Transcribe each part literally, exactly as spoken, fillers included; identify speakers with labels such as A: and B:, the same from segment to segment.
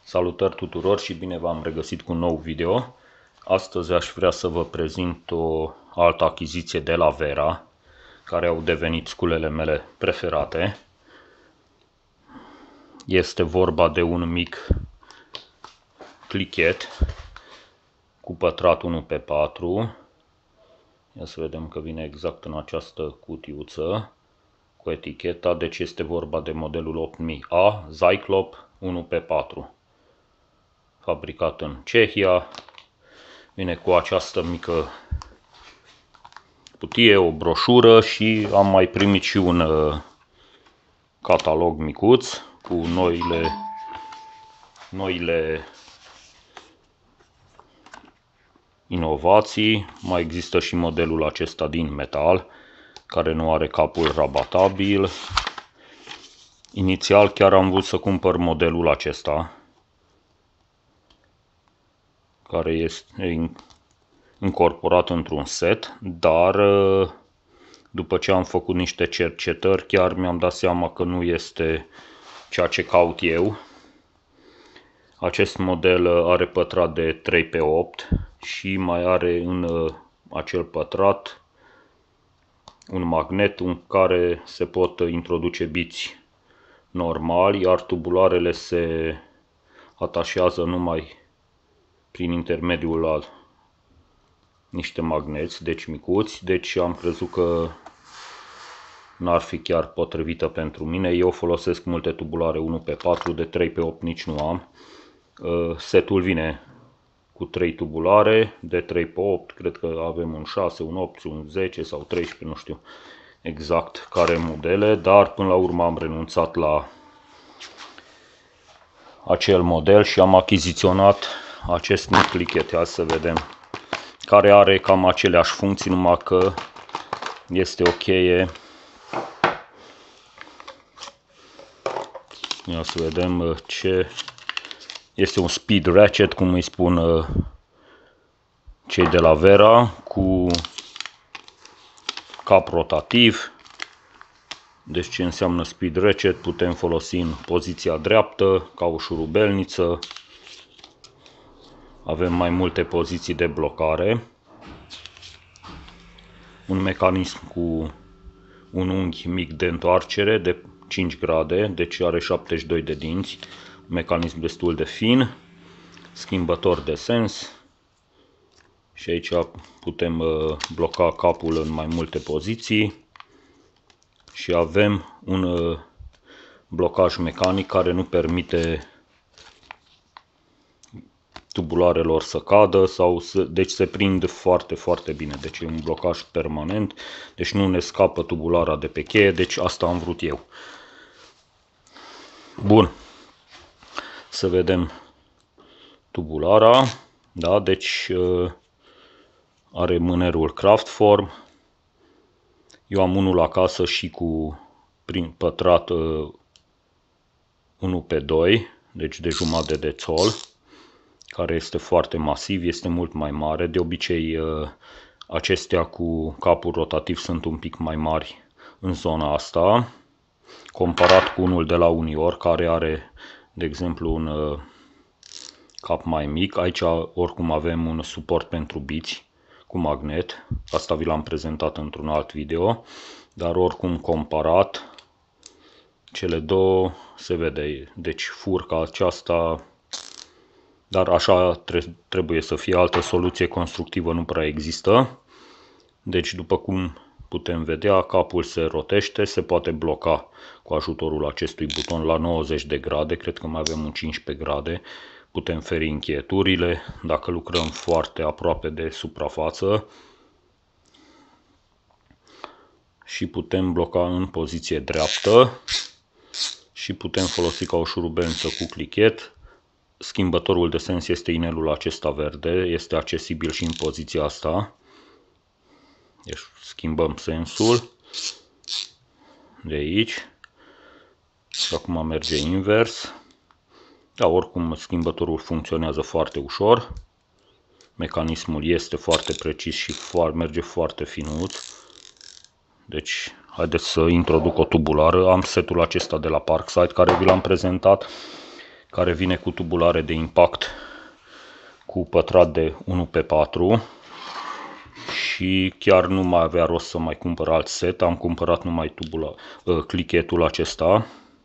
A: Salutări tuturor și bine v-am regăsit cu un nou video. Astăzi aș vrea să vă prezint o altă achiziție de la Vera, care au devenit sculele mele preferate. Este vorba de un mic clichet cu pătrat unu pe patru. Ia să vedem că vine exact în această cutiuță cu eticheta, deci este vorba de modelul opt mii A Zyklop unu pe patru. Fabricat în Cehia, vine cu această mică cutie, o broșură și am mai primit și un uh, catalog micuț cu noile, noile inovații. Mai există și modelul acesta din metal, care nu are capul rabatabil. Inițial chiar am vrut să cumpăr modelul acesta, care este incorporat într-un set, dar după ce am făcut niște cercetări, chiar mi-am dat seama că nu este ceea ce caut eu. Acest model are pătrat de trei pe opt și mai are în acel pătrat un magnet în care se pot introduce biți normali, iar tubularele se atașează numai prin intermediul la niște magneți, deci micuți, deci am crezut că n-ar fi chiar potrivită pentru mine. Eu folosesc multe tubulare unu pe patru, de trei pe opt nici nu am. Setul vine cu trei tubulare, de trei pe opt, cred că avem un șase, un opt, un zece sau treisprezece, nu știu exact care modele, dar până la urmă am renunțat la acel model și am achiziționat acest mic clichet. Hai să vedem, care are cam aceleași funcții, numai că este o cheie. Ia să vedem ce este: un speed ratchet, cum îi spun cei de la Vera, cu cap rotativ. Deci ce înseamnă speed ratchet? Putem folosi în poziția dreaptă, ca o șurubelniță. Avem mai multe poziții de blocare. Un mecanism cu un unghi mic de întoarcere de cinci grade, deci are șaptezeci și doi de dinți. Un mecanism destul de fin. Schimbător de sens. Și aici putem bloca capul în mai multe poziții. Și avem un blocaj mecanic care nu permite tubularelor să cadă sau să, deci se prind foarte, foarte bine. Deci e un blocaj permanent, deci nu ne scapă tubulara de pe cheie, deci asta am vrut eu. Bun. Să vedem tubulara. Da, deci are mânerul Craftform. Eu am unul acasă și cu prin pătrat unu pe doi, deci de jumătate de țol, care este foarte masiv, este mult mai mare. De obicei acestea cu capul rotativ sunt un pic mai mari în zona asta, comparat cu unul de la Unior, care are, de exemplu, un cap mai mic. Aici oricum avem un suport pentru biți cu magnet, asta vi l-am prezentat într-un alt video, dar oricum comparat, cele două se vede, deci furca aceasta, dar așa trebuie să fie, altă soluție constructivă nu prea există. Deci după cum putem vedea, capul se rotește, se poate bloca cu ajutorul acestui buton la nouăzeci de grade, cred că mai avem un cincisprezece grade. Putem feri încheieturile dacă lucrăm foarte aproape de suprafață și putem bloca în poziție dreaptă și putem folosi ca o șurubelniță cu clichet. Schimbătorul de sens este inelul acesta verde, este accesibil și în poziția asta. Deci schimbăm sensul de aici și acum merge invers. Da, oricum schimbătorul funcționează foarte ușor. Mecanismul este foarte precis și merge foarte finuț. Deci haideți să introduc o tubulară. Am setul acesta de la Parkside care vi l-am prezentat. care vine cu tubulare de impact cu pătrat de unu pe patru și chiar nu mai avea rost să mai cumpăr alt set, am cumpărat numai tubula, clichetul acesta.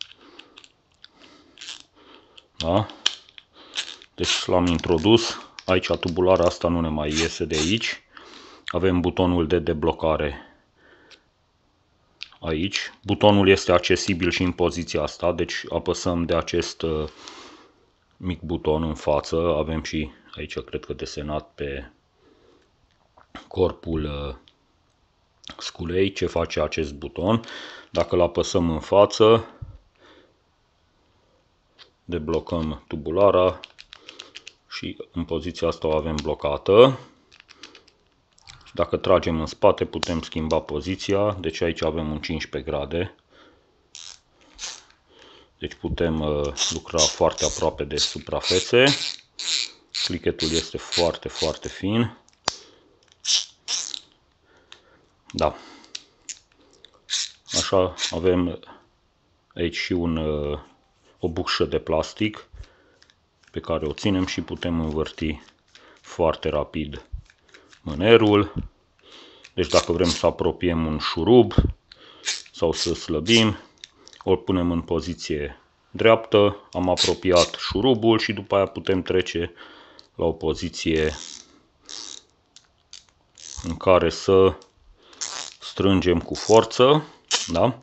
A: Da? Deci l-am introdus, aici tubulara asta nu ne mai iese de aici, avem butonul de deblocare aici, butonul este accesibil și în poziția asta, deci apăsăm de acest mic buton în față, avem și aici cred că desenat pe corpul sculei ce face acest buton. Dacă îl apăsăm în față, deblocăm tubulara și în poziția asta o avem blocată. Dacă tragem în spate putem schimba poziția, deci aici avem un cincisprezece grade. Deci putem lucra foarte aproape de suprafețe. Clichetul este foarte, foarte fin. Da. Așa avem aici și un, o bucșă de plastic pe care o ținem și putem învârti foarte rapid mânerul. Deci dacă vrem să apropiem un șurub sau să slăbim, o punem în poziție dreaptă, am apropiat șurubul și după aia putem trece la o poziție în care să strângem cu forță, da?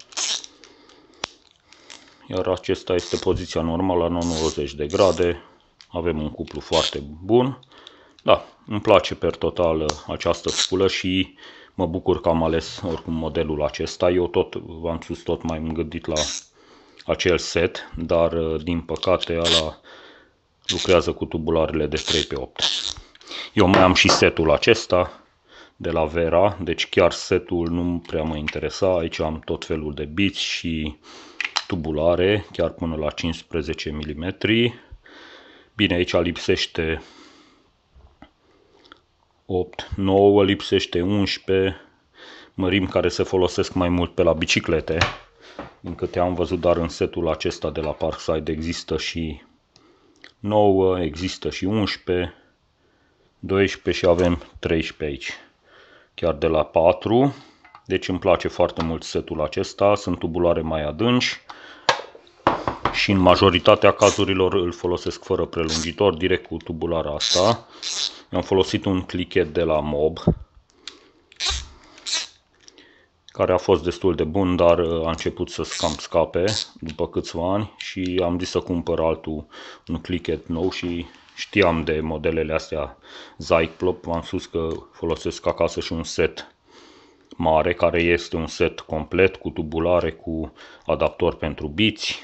A: Iar acesta este poziția normală la nouăzeci de grade. Avem un cuplu foarte bun. Da, îmi place per total această sculă și mă bucur că am ales oricum modelul acesta. Eu tot v-am spus, tot mai am gândit la acel set, dar din păcate ăla lucrează cu tubularele de trei pe opt. Eu mai am și setul acesta de la Vera, deci chiar setul nu prea mă interesa. Aici am tot felul de biți și tubulare, chiar până la cincisprezece milimetri. Bine, aici lipsește opt, nouă, lipsește unsprezece, mărimi care se folosesc mai mult pe la biciclete. Din câte am văzut, dar în setul acesta de la Parkside există și nouă, există și unsprezece, doisprezece și avem treisprezece aici. Chiar de la patru, deci îmi place foarte mult setul acesta, sunt tubulare mai adânci și în majoritatea cazurilor îl folosesc fără prelungitor, direct cu tubulara asta. Am folosit un clichet de la Mob, care a fost destul de bun, dar a început să cam scape după câțiva ani și am zis să cumpăr altul, un clichet nou și știam de modelele astea Zyklop, v-am spus că folosesc acasă și un set mare, care este un set complet cu tubulare, cu adaptor pentru biți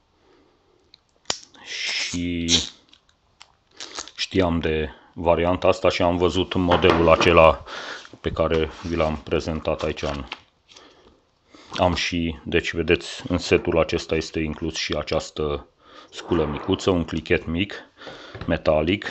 A: și știam de varianta asta și am văzut modelul acela pe care vi l-am prezentat aici. Am și, deci vedeți, în setul acesta este inclus și această sculă micuță, un clichet mic, metalic,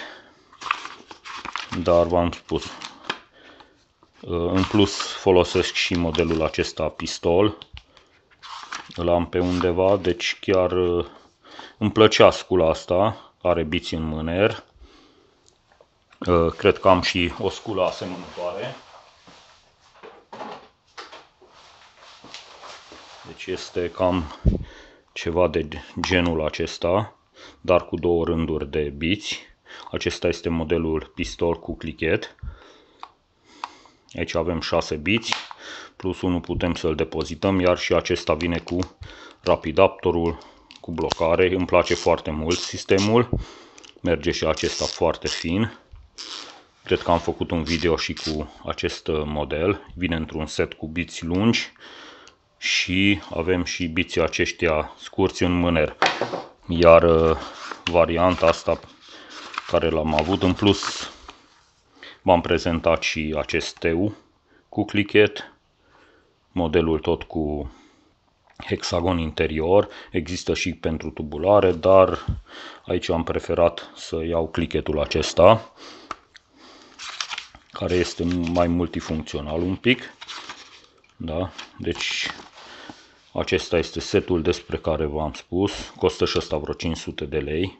A: dar v-am spus, în plus folosesc și modelul acesta pistol, îl am pe undeva, deci chiar îmi plăcea scula asta, are biți în mâner. Cred că am și o sculă asemănătoare. Deci este cam ceva de genul acesta, dar cu două rânduri de biți. Acesta este modelul pistol cu clichet. Aici avem șase biți, plus unul putem să-l depozităm, iar și acesta vine cu rapidaptorul, cu blocare. Îmi place foarte mult sistemul, merge și acesta foarte fin. Cred că am făcut un video și cu acest model, vine într-un set cu biți lungi și avem și biții aceștia scurți în mâner. Iar varianta asta care l-am avut, în plus v-am prezentat și acest teu cu clichet, modelul tot cu hexagon interior, există și pentru tubulare, dar aici am preferat să iau clichetul acesta, care este mai multifuncțional un pic. Da? Deci Acesta este setul despre care v-am spus. Costă și ăsta vreo cinci sute de lei.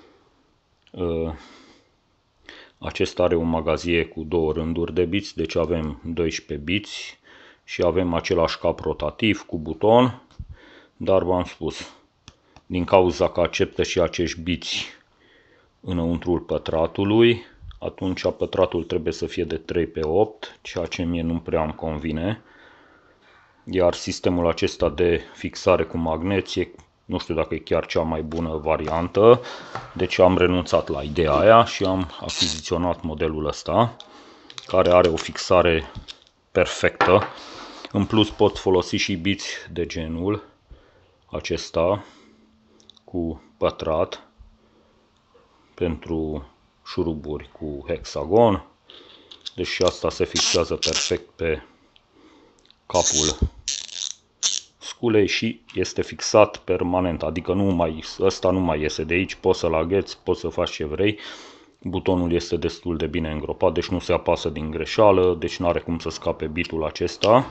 A: Acesta are o magazie cu două rânduri de biți, deci avem doisprezece biți și avem același cap rotativ cu buton, dar v-am spus, din cauza că acceptă și acești biți înăuntrul pătratului, atunci pătratul trebuie să fie de trei pe opt, ceea ce mie nu prea îmi convine. Iar sistemul acesta de fixare cu magneți e, nu știu dacă e chiar cea mai bună variantă, deci am renunțat la ideea aia și am achiziționat modelul ăsta, care are o fixare perfectă. În plus pot folosi și biți de genul acesta cu pătrat pentru șuruburi cu hexagon. Deci și asta se fixează perfect pe capul sculei și este fixat permanent, adică nu mai, ăsta nu mai iese de aici, poți să-l agheți, poți să faci ce vrei. Butonul este destul de bine îngropat, deci nu se apasă din greșeală, deci nu are cum să scape bitul acesta.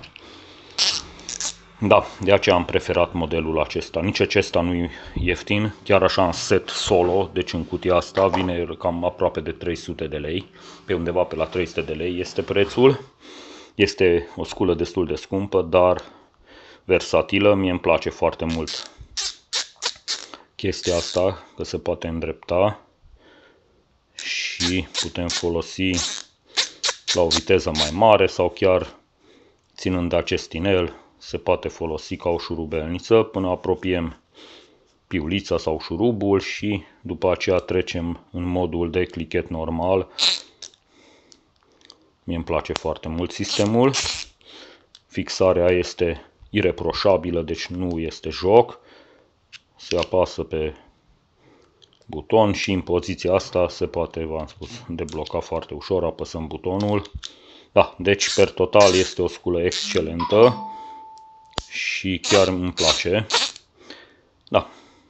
A: Da, de aceea am preferat modelul acesta. Nici acesta nu e ieftin, chiar așa în set solo, deci în cutia asta vine cam aproape de trei sute de lei, pe undeva pe la trei sute de lei este prețul. Este o sculă destul de scumpă, dar versatilă, mie îmi place foarte mult chestia asta, că se poate îndrepta și putem folosi la o viteză mai mare sau chiar ținând de acest tinel se poate folosi ca o șurubelniță până apropiem piulița sau șurubul și după aceea trecem în modul de clichet normal. Mie îmi place foarte mult sistemul. Fixarea este ireproșabilă, deci nu este joc. Se apasă pe buton și în poziția asta se poate, v-am spus, debloca foarte ușor, apăsăm butonul. Da, deci per total este o sculă excelentă și chiar îmi place. Da.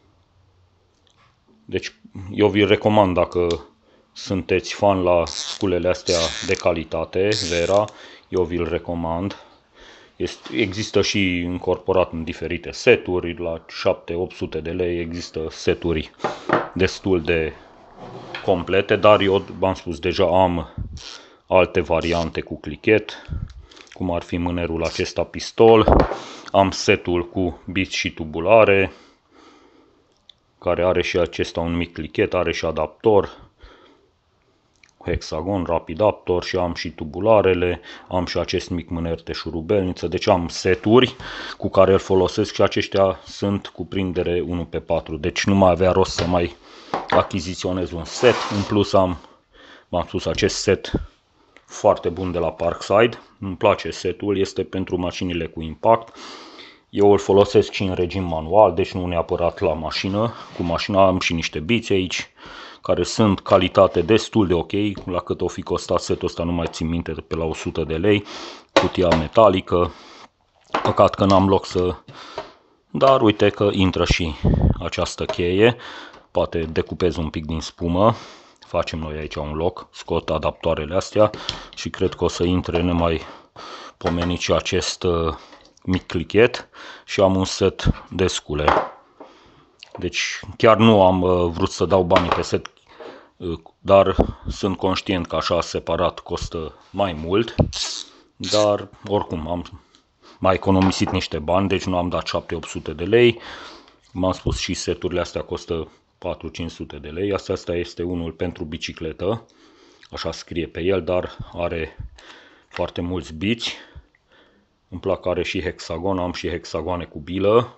A: Deci eu vi recomand dacă sunteți fan la sculele astea de calitate, Vera, eu vi-l recomand. Este, există și incorporat în diferite seturi, la șapte opt sute de lei există seturi destul de complete, dar eu v-am spus deja am alte variante cu clichet, cum ar fi mânerul acesta pistol, am setul cu biți și tubulare, care are și acesta un mic clichet, are și adaptor, hexagon, rapidaptor și am și tubularele, am și acest mic mâner de șurubelniță, deci am seturi cu care îl folosesc și aceștia sunt cu prindere unu pe patru, deci nu mai avea rost să mai achiziționez un set. În plus am, v-am spus, acest set foarte bun de la Parkside, îmi place setul, este pentru mașinile cu impact. Eu îl folosesc și în regim manual, deci nu neapărat la mașină. Cu mașina am și niște biți aici, care sunt calitate destul de ok. La cât o fi costat setul ăsta, nu mai țin minte, pe la o sută de lei. Cutia metalică. Păcat că n-am loc să... Dar uite că intră și această cheie. Poate decupez un pic din spumă. Facem noi aici un loc. Scot adaptoarele astea și cred că o să intre nemai pomenit și acest mic clichet și am un set de scule. Deci chiar nu am vrut să dau banii pe set, dar sunt conștient că așa separat costă mai mult, dar oricum am mai economisit niște bani, deci nu am dat șapte opt sute de lei. M-am spus și seturile astea costă patru cinci sute de lei. Asta, asta este unul pentru bicicletă, așa scrie pe el, dar are foarte mulți biți. Îmi plac, are și hexagon, am și hexagoane cu bilă.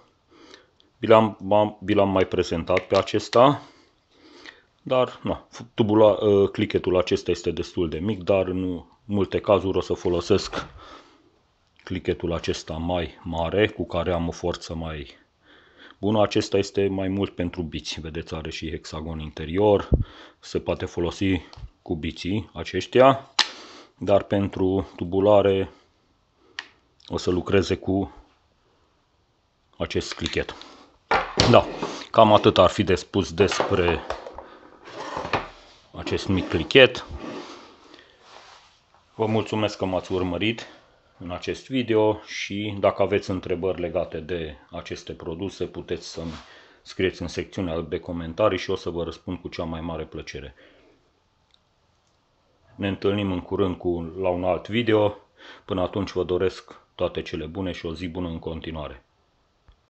A: Vi l-am mai prezentat pe acesta, dar na, tubula, clichetul acesta este destul de mic, dar în multe cazuri o să folosesc clichetul acesta mai mare, cu care am o forță mai bună. Acesta este mai mult pentru biți, vedeți, are și hexagon interior, se poate folosi cu biții aceștia, dar pentru tubulare o să lucreze cu acest clichet. Da, cam atât ar fi de spus despre acest mic clichet. Vă mulțumesc că m-ați urmărit. în acest video și dacă aveți întrebări legate de aceste produse, puteți să-mi scrieți în secțiunea de comentarii și o să vă răspund cu cea mai mare plăcere. Ne întâlnim în curând cu, la un alt video. Până atunci vă doresc toate cele bune și o zi bună în continuare.